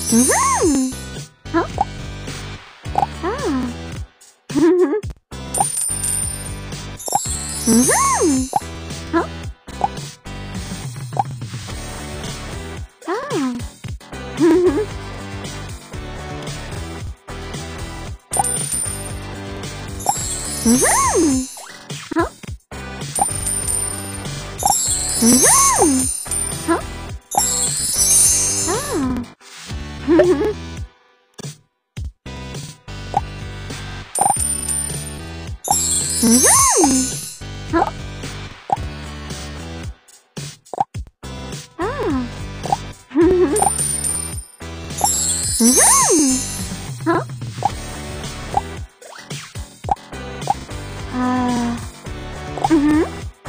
Mhm. Huh? Ah. Mhm. Mhm. Huh? Ah. Mhm. Mhm. Huh? Mhm. Huh? Ah. Mhm. Mhm. Huh? Ah. Mhm. Mhm. Huh? Ah. Mhm.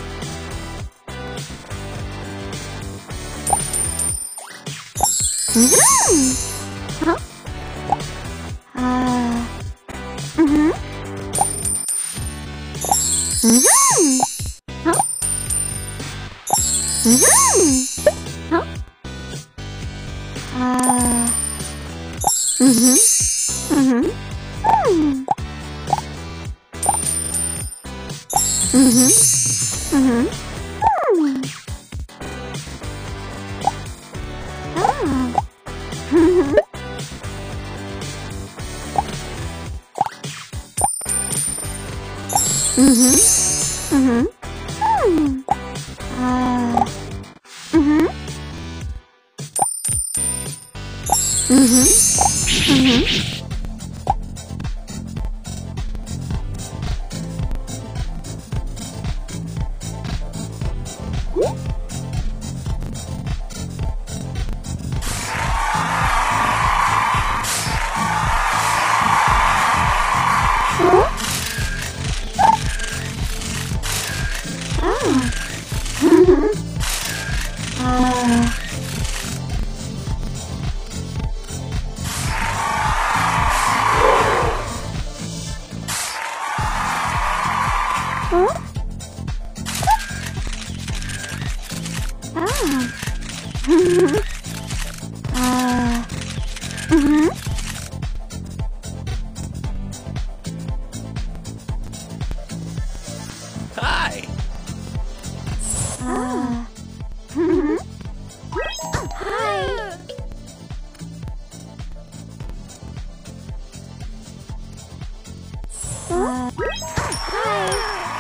Mhm. Huh? Ah. Mhm. Mhm. Huh? Mhm. Huh? Ah. Mhm. Mhm. Mm. Mhm. Mhm. Mm. Ah. Mhm. Mhm. Mhm. Mm. Ah. Mhm. Mhm. Mhm. Huh? Ah. Mhm. Ah. Huh? Ah. Mhm. Ah. Mhm. Hi! Ah. Mhm. Hi. Huh? Hi.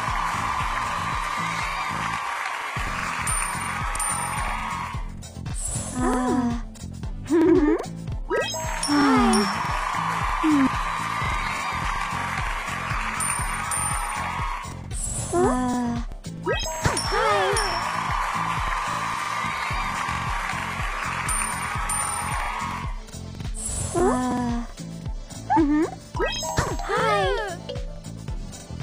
Ah. Mhm. Hi. Ah. Hi. Ah. Mhm. Hi.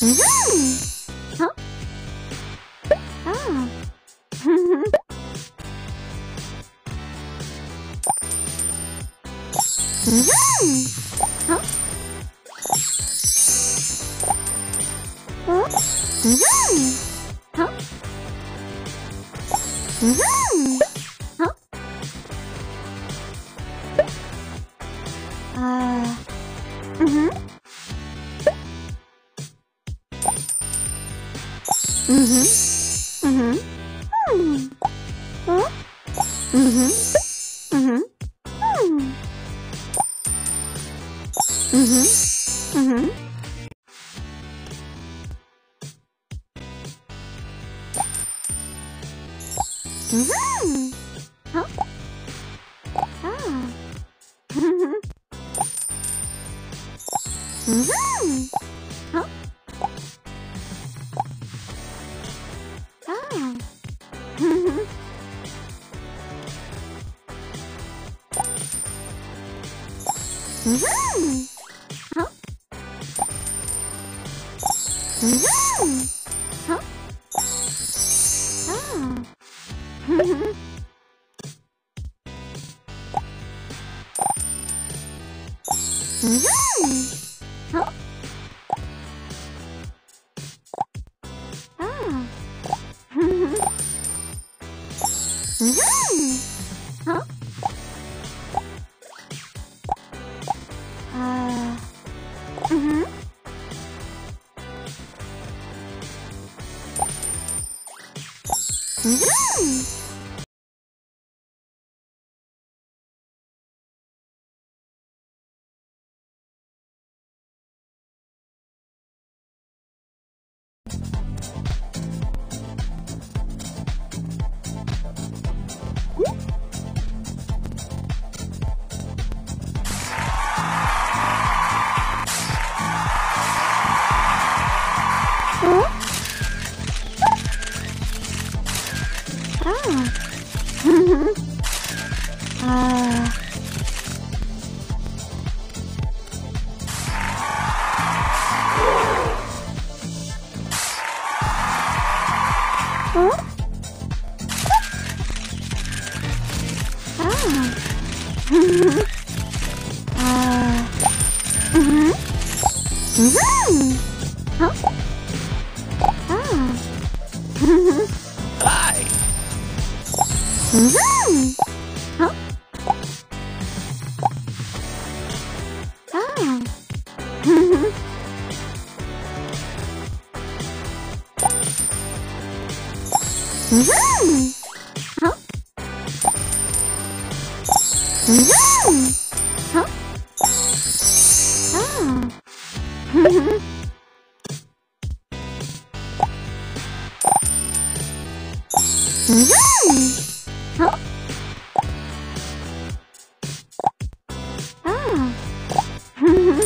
Huh? Ah. Huh? Huh? Huh? Huh? Mhm. Mhm. Mhm. Huh? Mhm. Mhm. Mhm. Mhm. Mhm. Huh? Ah. Mhm. Mhm. Huh? Ah. Mhm. Mhm. Huh? Mhm. Huh? Ah. Mhm. Mhm. Huh? Ah. Mhm. Mhm. Huh? Ah. Mhm. Mhm. Huh? Ah. Mhm. Ah. Huh? Ah. Mhm. Ah. Mhm. Mhm. Huh? Ah. Mhm. Hi! Mhm. Huh? Ah. Mhm. Mhm. Huh? Mhm. Huh? Ah. Mhm. Mhm. Huh? Ah. Mhm.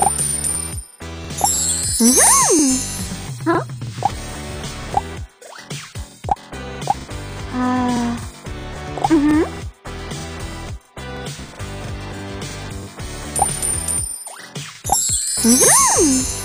Mhm. Huh? Ah. Mhm. Mhm.